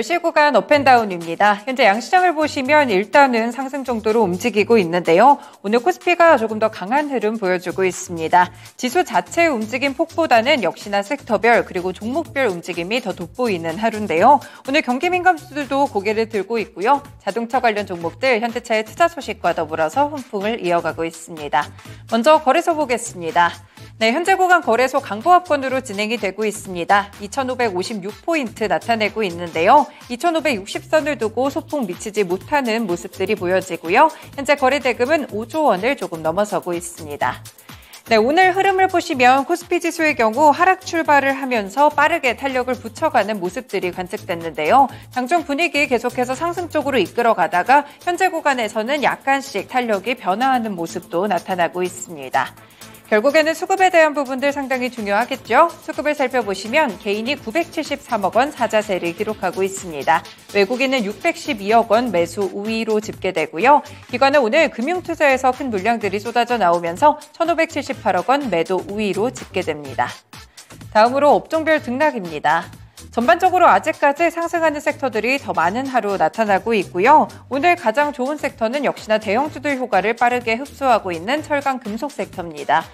10시 구간 업앤다운입니다. 현재 양시장을 보시면 일단은 상승 정도로 움직이고 있는데요. 오늘 코스피가 조금 더 강한 흐름 보여주고 있습니다. 지수 자체의 움직임 폭보다는 역시나 섹터별 그리고 종목별 움직임이 더 돋보이는 하루인데요. 오늘 경기 민감주들도 고개를 들고 있고요. 자동차 관련 종목들 현대차의 투자 소식과 더불어서 훈풍을 이어가고 있습니다. 먼저 거래소 보겠습니다. 네, 현재 구간 거래소 강보합권으로 진행이 되고 있습니다. 2,556포인트 나타내고 있는데요. 2,560선을 두고 소폭 미치지 못하는 모습들이 보여지고요. 현재 거래 대금은 5조 원을 조금 넘어서고 있습니다. 네, 오늘 흐름을 보시면 코스피 지수의 경우 하락 출발을 하면서 빠르게 탄력을 붙여가는 모습들이 관측됐는데요. 장중 분위기 계속해서 상승 쪽으로 이끌어가다가 현재 구간에서는 약간씩 탄력이 변화하는 모습도 나타나고 있습니다. 결국에는 수급에 대한 부분들 상당히 중요하겠죠. 수급을 살펴보시면 개인이 973억 원 사자세를 기록하고 있습니다. 외국인은 612억 원 매수 우위로 집계되고요. 기관은 오늘 금융투자에서 큰 물량들이 쏟아져 나오면서 1,578억 원 매도 우위로 집계됩니다. 다음으로 업종별 등락입니다. 전반적으로 아직까지 상승하는 섹터들이 더 많은 하루 나타나고 있고요. 오늘 가장 좋은 섹터는 역시나 대형주들 효과를 빠르게 흡수하고 있는 철강 금속 섹터입니다.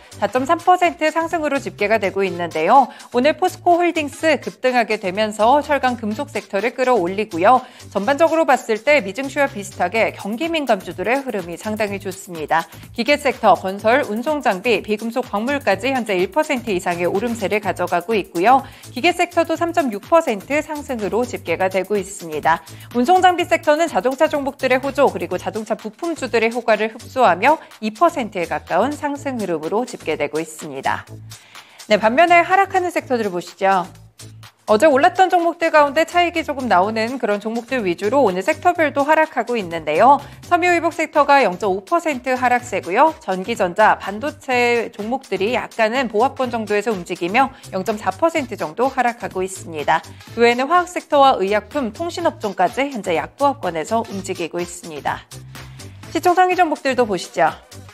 4.3% 상승으로 집계가 되고 있는데요. 오늘 포스코 홀딩스 급등하게 되면서 철강 금속 섹터를 끌어올리고요. 전반적으로 봤을 때 미증시와 비슷하게 경기 민감주들의 흐름이 상당히 좋습니다. 기계 섹터, 건설, 운송장비, 비금속 광물까지 현재 1% 이상의 오름세를 가져가고 있고요. 기계 섹터도 3.6% 상승으로 집계가 되고 있습니다. 운송장비 섹터는 자동차 종목들의 호조 그리고 자동차 부품주들의 효과를 흡수하며 2%에 가까운 상승 흐름으로 집계되고 있습니다. 네, 반면에 하락하는 섹터들을 보시죠. 어제 올랐던 종목들 가운데 차익이 조금 나오는 그런 종목들 위주로 오늘 섹터별도 하락하고 있는데요. 섬유유복 sek터가 0.5% 하락세고요. 전기전자, 반도체 종목들이 약간은 보합권 정도에서 움직이며 0.4% 정도 하락하고 있습니다. 그 외에는 화학 섹터와 의약품, 통신업종까지 현재 약보합권에서 움직이고 있습니다. 시총 상위 종목들도 보시죠.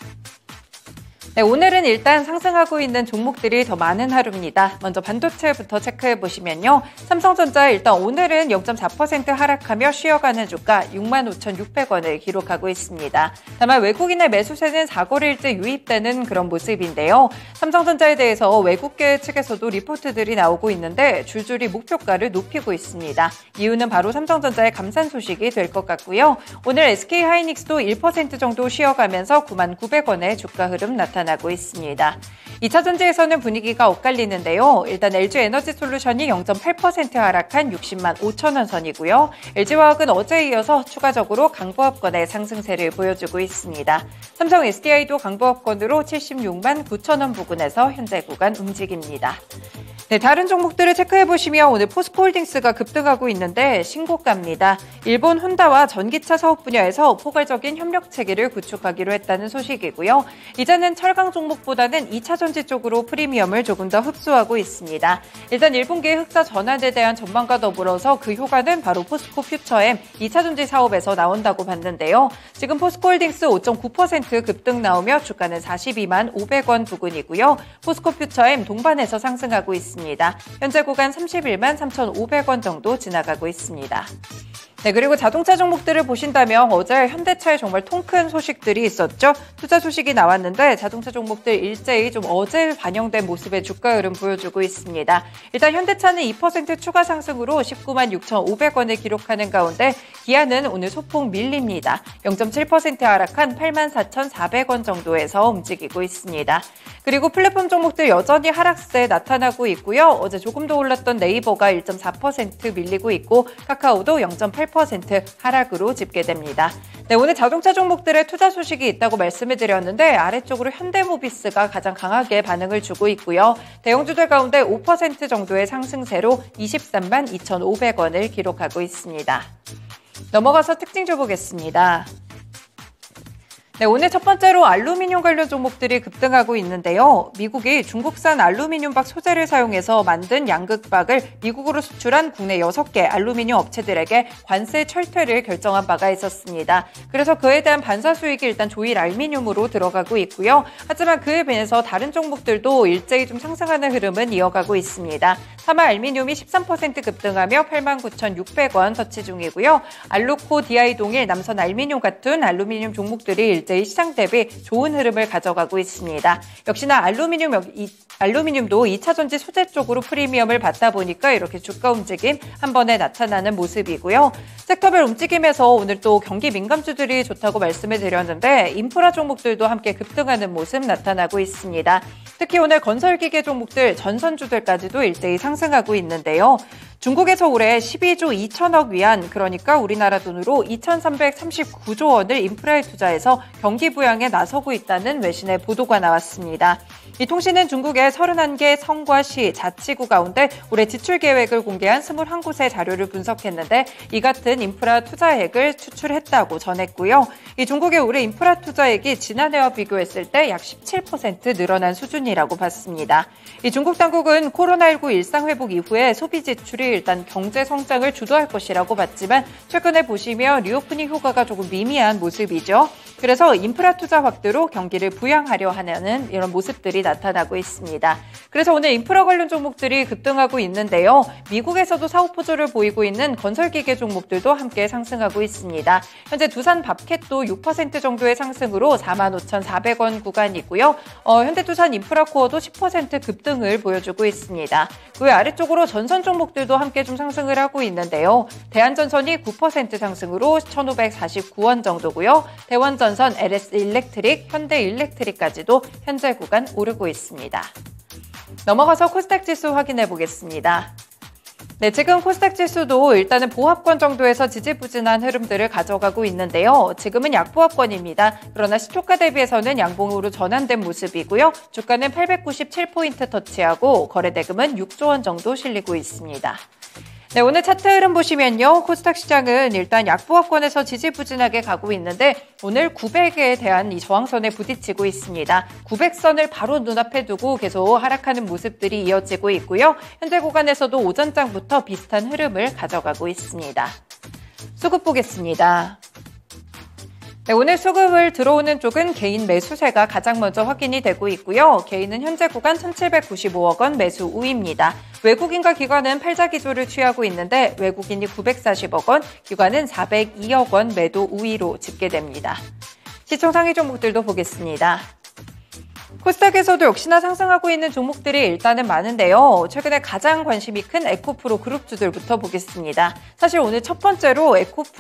네, 오늘은 일단 상승하고 있는 종목들이 더 많은 하루입니다. 먼저 반도체부터 체크해 보시면요. 삼성전자 일단 오늘은 0.4% 하락하며 쉬어가는 주가 65,600원을 기록하고 있습니다. 다만 외국인의 매수세는 4거래일째 유입되는 그런 모습인데요. 삼성전자에 대해서 외국계 측에서도 리포트들이 나오고 있는데 줄줄이 목표가를 높이고 있습니다. 이유는 바로 삼성전자의 감산 소식이 될 것 같고요. 오늘 SK하이닉스도 1% 정도 쉬어가면서 99,000원의 주가 흐름 나타나고 있습니다. 2차 전지에서는 분위기가 엇갈리는데요. 일단 LG에너지솔루션이 0.8% 하락한 605,000원 선이고요. LG화학은 어제에 이어서 추가적으로 강보합권의 상승세를 보여주고 있습니다. 삼성 SDI도 강보합권으로 769,000원 부근에서 현재 구간 움직입니다. 네, 다른 종목들을 체크해보시면 오늘 포스코홀딩스가 급등하고 있는데 신고가입니다. 일본 혼다와 전기차 사업 분야에서 포괄적인 협력 체계를 구축하기로 했다는 소식이고요. 이제는 철강 종목보다는 2차 전지 쪽으로 프리미엄을 조금 더 흡수하고 있습니다. 일단 1분기의 흑자 전환에 대한 전망과 더불어서 그 효과는 바로 포스코 퓨처엠 2차 전지 사업에서 나온다고 봤는데요. 지금 포스코홀딩스 5.9% 급등 나오며 주가는 425,500원 부근이고요. 포스코 퓨처엠 동반해서 상승하고 있습니다. 현재 구간 313,500원 정도 지나가고 있습니다. 네, 그리고 자동차 종목들을 보신다면 어제 현대차에 정말 통큰 소식들이 있었죠. 투자 소식이 나왔는데 자동차 종목들 일제히 좀 어제 반영된 모습의 주가 흐름 보여주고 있습니다. 일단 현대차는 2% 추가 상승으로 196,500원을 기록하는 가운데 기아는 오늘 소폭 밀립니다. 0.7% 하락한 84,400원 정도에서 움직이고 있습니다. 그리고 플랫폼 종목들 여전히 하락세 나타나고 있고요. 어제 조금 더 올랐던 네이버가 1.4% 밀리고 있고 카카오도 0.8% 하락으로 집계됩니다. 네, 오늘 자동차 종목들의 투자 소식이 있다고 말씀을 드렸는데 아래쪽으로 현대모비스가 가장 강하게 반응을 주고 있고요. 대형주들 가운데 5% 정도의 상승세로 232,500원을 기록하고 있습니다. 넘어가서 특징주 보겠습니다. 네, 오늘 첫 번째로 알루미늄 관련 종목들이 급등하고 있는데요. 미국이 중국산 알루미늄박 소재를 사용해서 만든 양극박을 미국으로 수출한 국내 6개 알루미늄 업체들에게 관세 철퇴를 결정한 바가 있었습니다. 그래서 그에 대한 반사 수익이 일단 조일 알루미늄으로 들어가고 있고요. 하지만 그에 반해서 다른 종목들도 일제히 좀 상승하는 흐름은 이어가고 있습니다. 사마 알미늄이 13% 급등하며 89,600원 터치 중이고요. 알루코, DI동일, 남선 알미늄 같은 알루미늄 종목들이 일제히 시장 대비 좋은 흐름을 가져가고 있습니다. 역시나 알루미늄도 2차 전지 소재 쪽으로 프리미엄을 받다 보니까 이렇게 주가 움직임 한 번에 나타나는 모습이고요. 섹터별 움직임에서 오늘 또 경기 민감주들이 좋다고 말씀을 드렸는데 인프라 종목들도 함께 급등하는 모습 나타나고 있습니다. 특히 오늘 건설기계 종목들, 전선주들까지도 일제히 상승하고 있는데요. 중국에서 올해 12조 2천억 위안, 그러니까 우리나라 돈으로 2,339조 원을 인프라에 투자해서 경기 부양에 나서고 있다는 외신의 보도가 나왔습니다. 이 통신은 중국의 31개 성과 시, 자치구 가운데 올해 지출 계획을 공개한 21곳의 자료를 분석했는데 이 같은 인프라 투자액을 추출했다고 전했고요. 이 중국의 올해 인프라 투자액이 지난해와 비교했을 때 약 17% 늘어난 수준이라고 봤습니다. 이 중국 당국은 코로나19 일상회복 이후에 소비 지출이 일단 경제 성장을 주도할 것이라고 봤지만 최근에 보시면 리오프닝 효과가 조금 미미한 모습이죠. 그래서 인프라 투자 확대로 경기를 부양하려 하는 이런 모습들이 나타나고 있습니다. 그래서 오늘 인프라 관련 종목들이 급등하고 있는데요. 미국에서도 사업 호조를 보이고 있는 건설기계 종목들도 함께 상승하고 있습니다. 현재 두산 밥캣도 6% 정도의 상승으로 45,400원 구간이고요. 현대두산 인프라코어도 10% 급등을 보여주고 있습니다. 그 아래쪽으로 전선 종목들도 함께 좀 상승을 하고 있는데요. 대한전선이 9% 상승으로 1,549원 정도고요. 대원전선, LS일렉트릭, 현대일렉트릭까지도 현재 구간 오르고 있습니다. 넘어가서 코스닥 지수 확인해 보겠습니다. 네, 지금 코스닥 지수도 일단은 보합권 정도에서 지지부진한 흐름들을 가져가고 있는데요. 지금은 약보합권입니다. 그러나 시초가 대비해서는 양봉으로 전환된 모습이고요. 주가는 897포인트 터치하고 거래대금은 6조 원 정도 실리고 있습니다. 네, 오늘 차트 흐름 보시면요. 코스닥 시장은 일단 약보합권에서 지지부진하게 가고 있는데 오늘 900에 대한 이 저항선에 부딪히고 있습니다. 900선을 바로 눈앞에 두고 계속 하락하는 모습들이 이어지고 있고요. 현재 구간에서도 오전장부터 비슷한 흐름을 가져가고 있습니다. 수급 보겠습니다. 네, 오늘 수급을 들어오는 쪽은 개인 매수세가 가장 먼저 확인이 되고 있고요. 개인은 현재 구간 1,795억 원 매수 우위입니다. 외국인과 기관은 팔자 기조를 취하고 있는데 외국인이 940억 원, 기관은 402억 원 매도 우위로 집계됩니다. 시총 상위 종목들도 보겠습니다. 코스닥에서도 역시나 상승하고 있는 종목들이 일단은 많은데요. 최근에 가장 관심이 큰 에코프로 그룹주들부터 보겠습니다. 사실 오늘 첫 번째로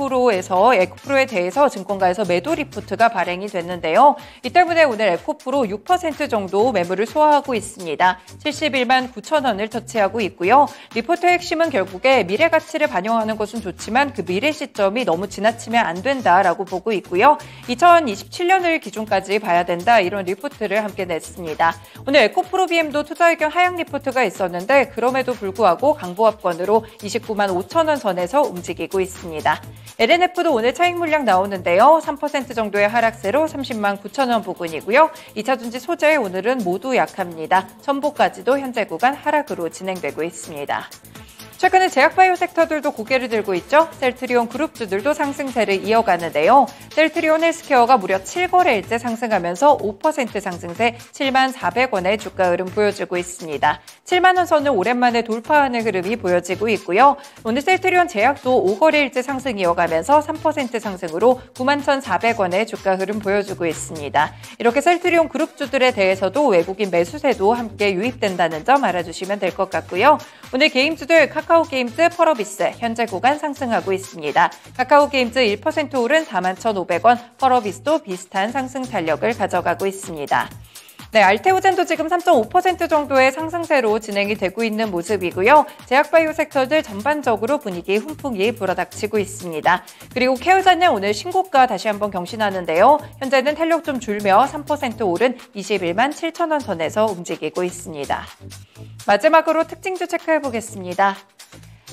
에코프로에 대해서 증권가에서 매도 리포트가 발행이 됐는데요. 이 때문에 오늘 에코프로 6% 정도 매물을 소화하고 있습니다. 71만 9천 원을 터치하고 있고요. 리포트의 핵심은 결국에 미래 가치를 반영하는 것은 좋지만 그 미래 시점이 너무 지나치면 안 된다라고 보고 있고요. 2027년을 기준까지 봐야 된다, 이런 리포트를 함께 냈습니다. 오늘 에코프로비엠도 투자 의견 하향 리포트가 있었는데 그럼에도 불구하고 강보합권으로 29만 5천 원 선에서 움직이고 있습니다. LNF도 오늘 차익 물량 나오는데요. 3% 정도의 하락세로 30만 9천 원 부근이고요. 2차 전지 소재 오늘은 모두 약합니다. 첨보까지도 현재 구간 하락으로 진행되고 있습니다. 최근에 제약바이오 섹터들도 고개를 들고 있죠. 셀트리온 그룹주들도 상승세를 이어가는데요. 셀트리온 헬스케어가 무려 7거래일째 상승하면서 5% 상승세 7만 400원의 주가 흐름 보여주고 있습니다. 7만 원 선을 오랜만에 돌파하는 흐름이 보여지고 있고요. 오늘 셀트리온 제약도 5거래일째 상승 이어가면서 3% 상승으로 9만 1,400원의 주가 흐름 보여주고 있습니다. 이렇게 셀트리온 그룹주들에 대해서도 외국인 매수세도 함께 유입된다는 점 알아주시면 될 것 같고요. 오늘 게임주들 카카오게임즈, 펄어비스 현재 구간 상승하고 있습니다. 카카오게임즈 1% 오른 41,500원, 펄어비스도 비슷한 상승 탄력을 가져가고 있습니다. 네, 알테오젠도 지금 3.5% 정도의 상승세로 진행이 되고 있는 모습이고요. 제약바이오 섹터들 전반적으로 분위기 훈풍이 불어닥치고 있습니다. 그리고 케어잔양 오늘 신고가 다시 한번 경신하는데요. 현재는 탄력 좀 줄며 3% 오른 21만 7천 원 선에서 움직이고 있습니다. 마지막으로 특징주 체크해 보겠습니다.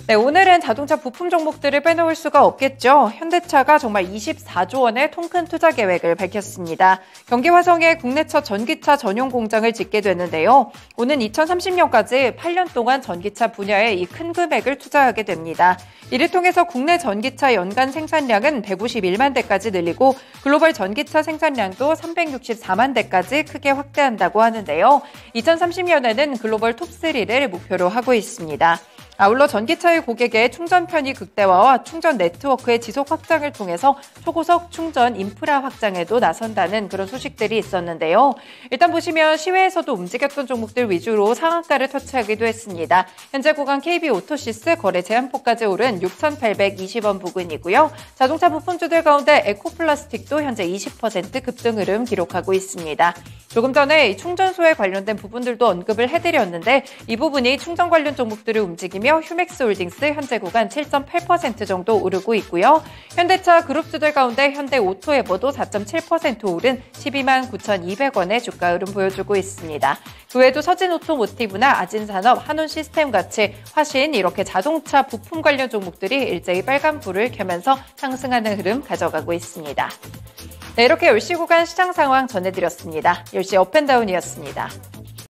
네, 오늘은 자동차 부품 종목들을 빼놓을 수가 없겠죠. 현대차가 정말 24조 원의 통큰 투자 계획을 밝혔습니다. 경기 화성에 국내 첫 전기차 전용 공장을 짓게 됐는데요. 오는 2030년까지 8년 동안 전기차 분야에 이 큰 금액을 투자하게 됩니다. 이를 통해서 국내 전기차 연간 생산량은 151만 대까지 늘리고 글로벌 전기차 생산량도 364만 대까지 크게 확대한다고 하는데요. 2030년에는 글로벌 톱3를 목표로 하고 있습니다. 아울러 전기차의 고객의 충전 편의 극대화와 충전 네트워크의 지속 확장을 통해서 초고속 충전 인프라 확장에도 나선다는 그런 소식들이 있었는데요. 일단 보시면 시외에서도 움직였던 종목들 위주로 상한가를 터치하기도 했습니다. 현재 구간 KB오토시스 거래 제한폭까지 오른 6,820원 부근이고요. 자동차 부품주들 가운데 에코플라스틱도 현재 20% 급등 흐름 기록하고 있습니다. 조금 전에 충전소에 관련된 부분들도 언급을 해드렸는데 이 부분이 충전 관련 종목들을 움직이며 휴맥스홀딩스 현재 구간 7.8% 정도 오르고 있고요. 현대차 그룹주들 가운데 현대오토에버도 4.7% 오른 12만 9,200원의 주가 흐름 보여주고 있습니다. 그 외에도 서진오토모티브나 아진산업, 한온시스템 같이 화신 이렇게 자동차 부품 관련 종목들이 일제히 빨간불을 켜면서 상승하는 흐름 가져가고 있습니다. 네, 이렇게 10시 구간 시장 상황 전해드렸습니다. 10시 업앤다운이었습니다.